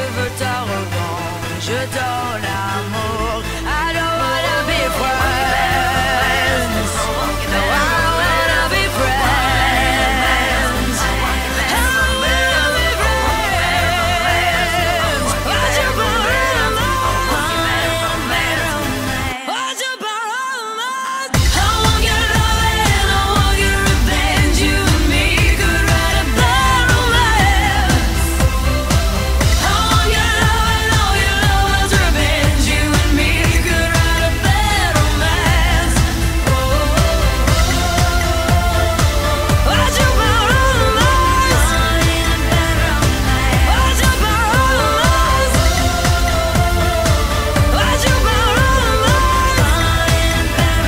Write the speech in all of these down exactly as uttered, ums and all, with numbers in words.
veux ta revanche, ton amour. I don't wanna be friends. No, I don't wanna be friends. I don't wanna be friends. Why'd you borrow mine? Why'd you borrow mine? I want your love and I want your revenge. You and me could write a bad romance. I want your love and all your love's revenge. You and me could write a bad romance. Why'd you borrow mine? Why'd you borrow mine? Why'd you borrow mine?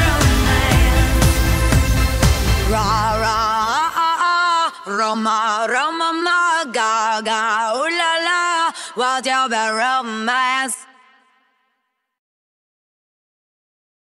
Ra ra ah ah, Roma Roma ma ga ga ooh la la, what's your bad romance?